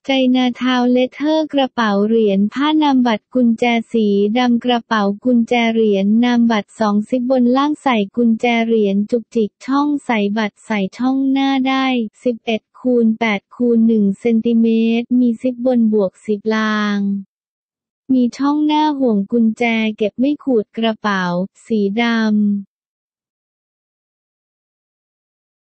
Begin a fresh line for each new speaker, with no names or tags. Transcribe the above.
ไจนาทาวน์เลเทอร์กระเป๋าเหรียญผ้านามบัตรกุญแจสีดำกระเป๋ากุญแจเหรียญนามบัตร2ซิปบนล่างใส่กุญแจเหรียญจุกจิกช่องใส่บัตรใส่ช่องหน้าได้11x8x1 เซนติเมตรมีซิปบนบวก10ลางมีช่องหน้าห่วงกุญแจเก็บไม่ขูดกระเป๋าสีดำ